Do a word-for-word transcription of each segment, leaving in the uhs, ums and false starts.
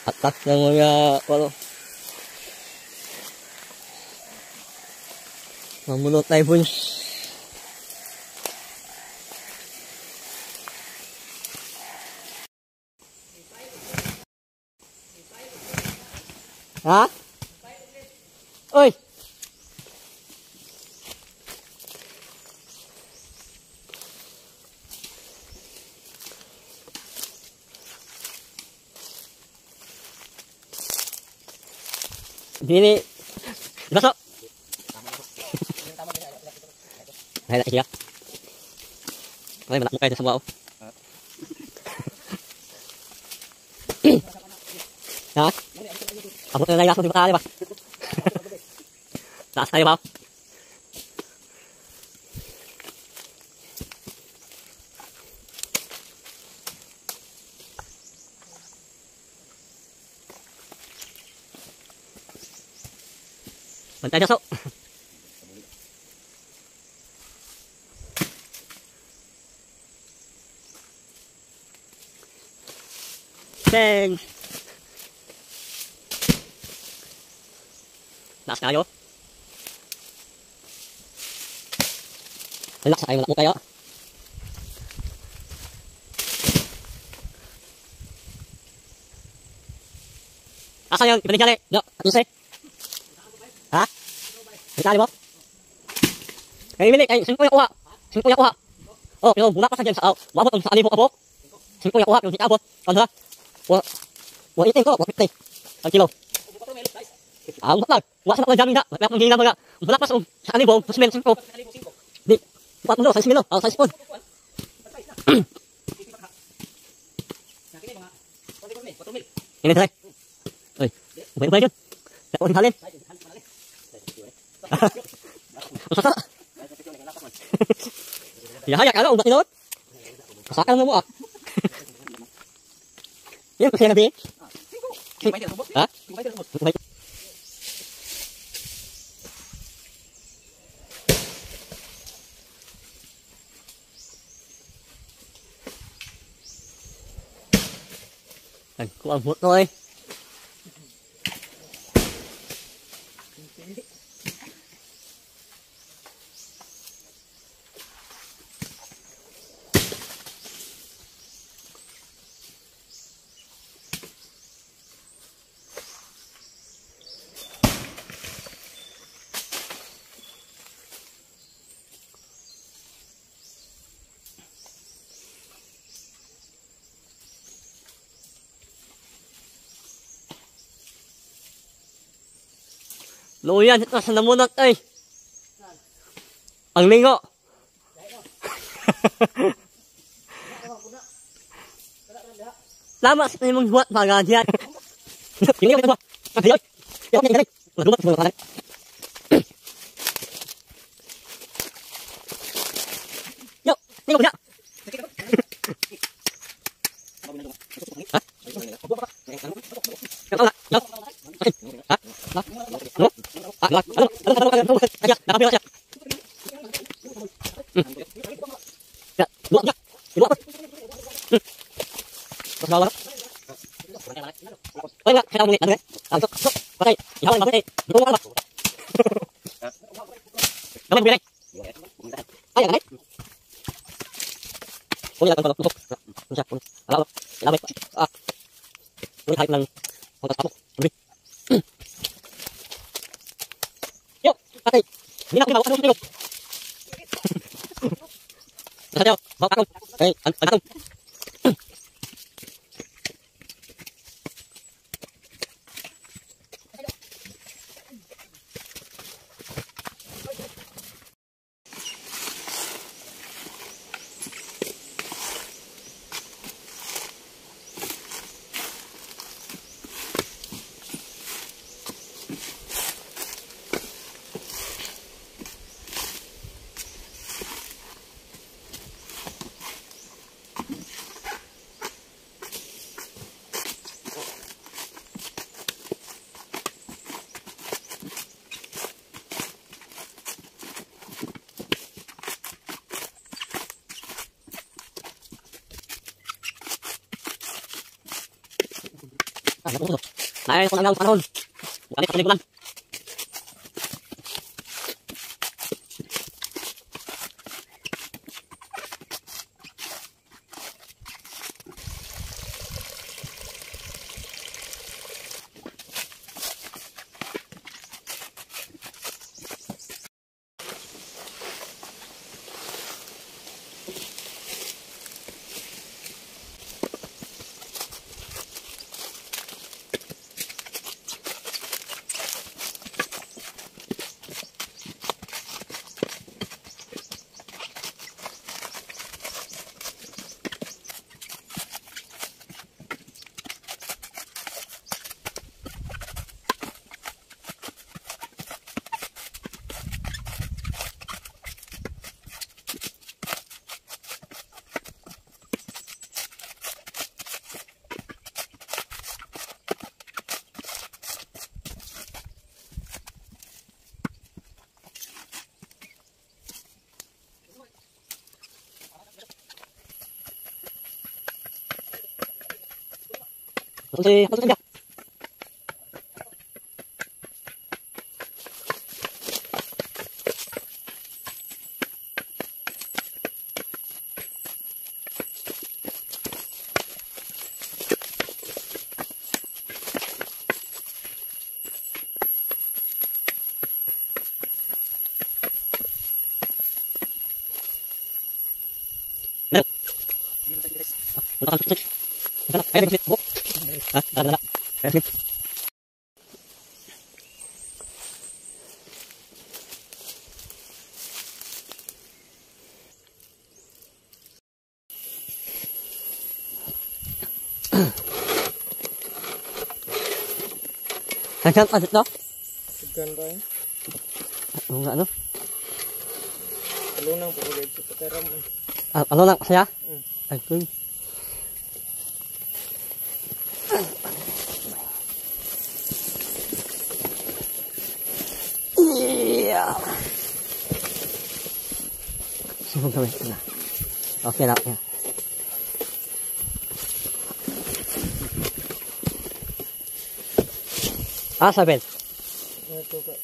atas ng mga ano, mamunot na ibon. Ha? Oy! Dini. Masuk. Hai nak siap. Mai nak muka itu semua. Ha? Apa tu lagi langsung dibuka aja, Pak. Tak sekali, Pak. Bentar masuk. Bang. Nak sekali yo. Nak sekali nak muka yo. Asal yang dibanding kali. Yo, selesai. Ha? Sekali mo? Kaya milik, ay, singko yung kuha. Singko yung kuha. Oh, pero muna pa sa dyan sa aw. Wabot ang sa alibo ka po. Singko yung kuha, pero hindi abot. Ano ha? Wa, wa itin ko, wa fifty. Ang kilo. Ah, umat lang. Wa sa mga jamin na. Wala pang hingga mga. Mula pa sa alibo, sa simil, singko. Di, upat mo do, sa simil, oh, sa sipon. Ini selesai. Oi, ubay-ubay yun. Dapat halin. Ya, ya, kalau ubat itu, kasakan mo ah. Yan kasi nabi. Ha? Anh cũng ăn một thôi. Luyan, ito sa namunot ay. Ang lingo. Lama sa mong buat pagadian. Ini apa? Ayo. Yo, ini ini. Lumot mo kana. Yo, ini mo na. Ha? Yo. Ha? No. Ah, ano? Ano? Ano? Ano? Aja, nakapila siya. Ya, luwag niya. Luwag pa. Mas bawal. Oy, nga, kailangan mo ni ano eh. Ang sok, sok. Patay. Ihawan mo eh. Dito mo ka ba? Kamay mo bilay. Ay, ang ganay. Kunin lang ang tusok. Kunin siya. Ala, ala. Ilamay. Ah. Kunin kahit ng pangkas pamok. Kunin. Yo, patay. Hindi na kumawa. Ano yung nasa tayo. Bawa takong. Ay, ang takong. Ah, naku. Naay ko nang panahon. Bukan sa ligulan. Kasi apa saja. Ayo dikit, Bu. Ah, ada, ada. Ayo dikit. Jangan adit no? Segan ba eh? Ano nga ano? Alunang po ulit sa pataram. Ah, ano lang saya? Hmm. Ay, kung. Iya. Sudah gawin ko na. Okay na, okay. Ah, sabihin. Ito ka.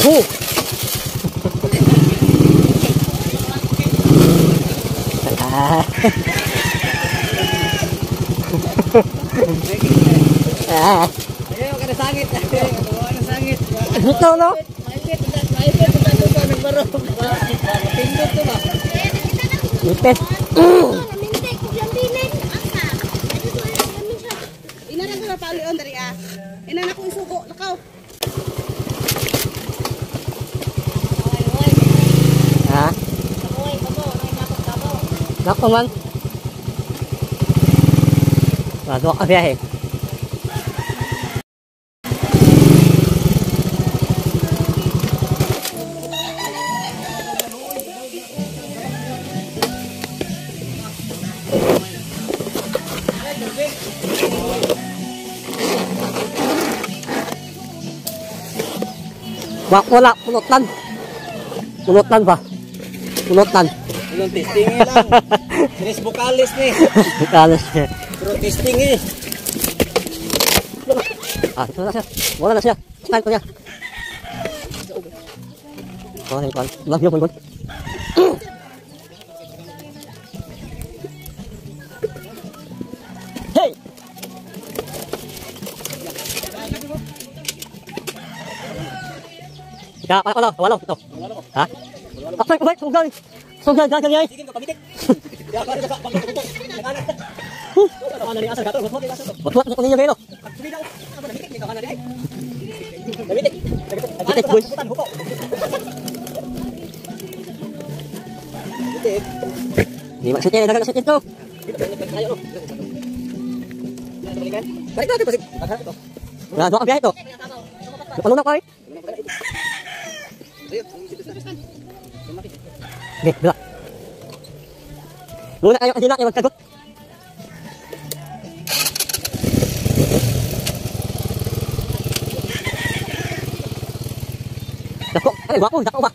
Oh! Ah. Ah. Ayaw ka na sangit. Ayaw ka na sangit. Ito, no? Maipit, maipit. Ito sa nagbaro. Pindot to ba? Ipit. Ina na ko pauli on dari ah. Ina na ko isuko lakaw. Ha? Oy, kamo, may nakot kamo. Nako man. Bago ka biyahe. Wak wala, punutan. Punutan ba? Punutan. Yung testing eh lang. Tres vocalis ni. Kalas siya. Pero testing eh. Ah, ito na siya. Wala na siya. Stand ko niya. Oh, ini kan. Love you, pun. Hey. Ika, pa wala, wala ito. Ha? Apa ko ba? Sugal. Sugal gagal yai. Sige ko pamitik. Ya ka sa pangtutok. Nakanan. Ano ni asal gato? Buat ko niya gelo. Sumida ko. Ano na mitik ni ka kana dai. Pamitik. Pamitik, boys. Mitik. Ni maksudnya dagang sakit itu. Ayo lo. Balik lagi pasik. Nah, doa biaya itu. Kalau nak kau. Oke, bila. Lu nak ayo sini nak yang takut. Takut, eh gua pun takut, Pak.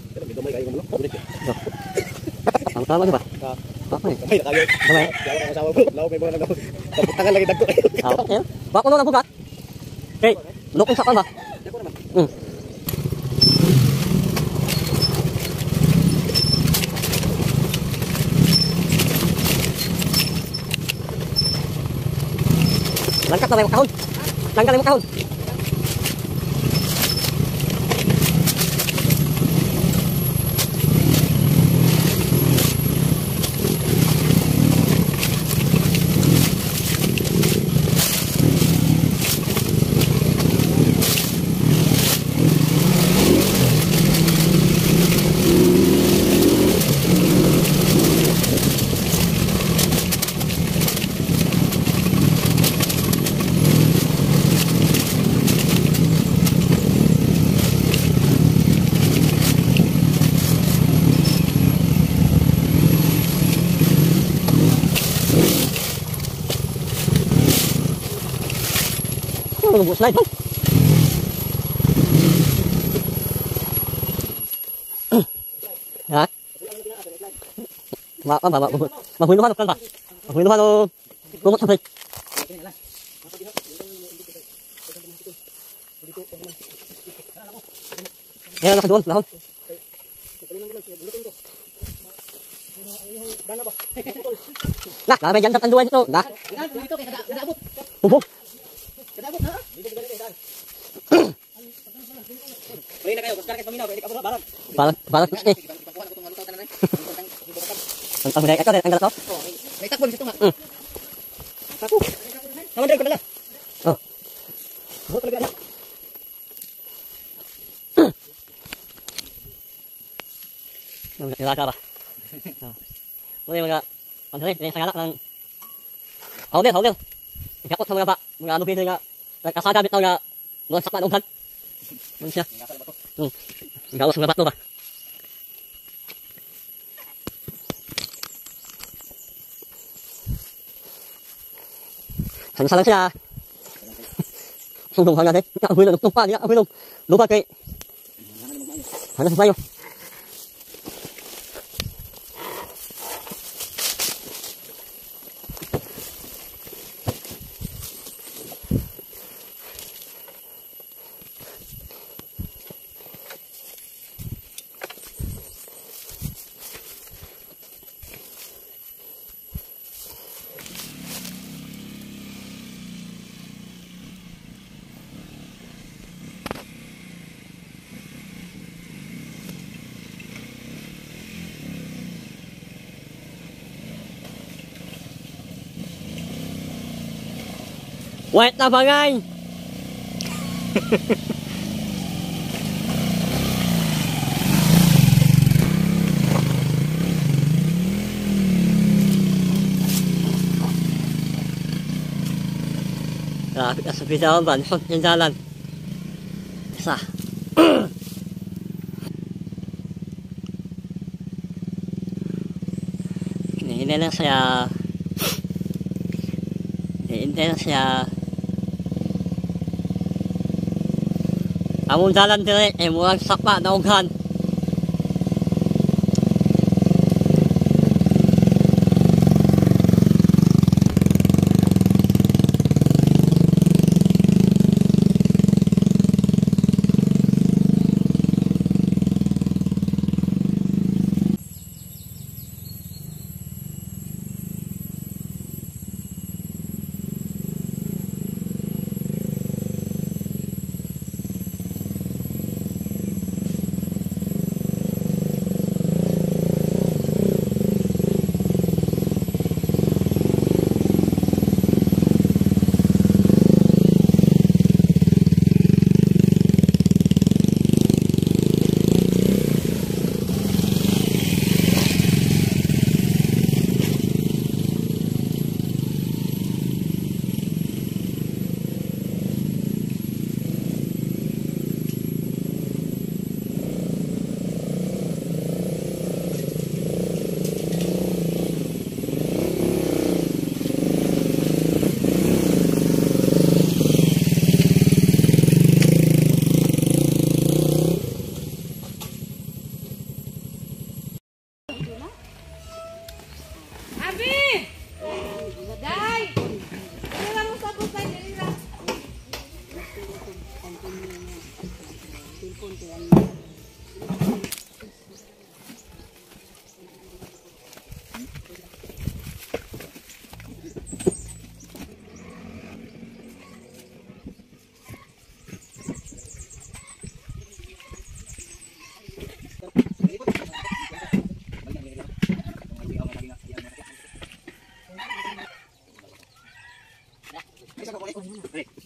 Ang tama ba? Apa ni? Kamay na kayo. Kamay. Yawa ang asawa ko. Law may mga nagaw. Taputangan lagi dagko. Ah, okay. Bako na bugat. Okay, lukong sakal ba? Dagko naman. Hmm. Langkat na yung kahon. Langkat na yung kahon. Ano buat slide, Bang? Ha? Ma, ma, ma, mahuinuhan kan, Pak? Mahuinuhan o lumot sa break. Yan, nasa doon, lahon. Nah, kami dyan sa tanduan ito. Nah. Bubog. Pwede na kayo, kaskarket paminaw, pwede ka po balag. Balag, balag na eh. Ang ang ito, ang galat ko. May takbo dito nga. Mm. Takbo. Naman din ko dala. Oh. Ho talaga na. Ang ilaka ba? Muna yung mga, ano rin, yung sangalak ng hawdel, hawdel. Ikakot sa mga ba, mga ano pwede nga, nagkasagamit na nga, mga sakla ng ugan. Ano siya? Hmm. Gawas mga bato ba? Sana lang siya. Sungdong hanga deh. Ya abuelo lupa dia abuelo. Lupa kay. Hana sa sayo. Wait na bangay! Lapit na sa bitaw, bansot yung dalan. Isa. Hinihintay lang siya. Hinihintay lang siya. Among dalan dire, eh murang sapa na ughan. Abi! Day! Ano lang mo sa bukay nila? Isa ka ko.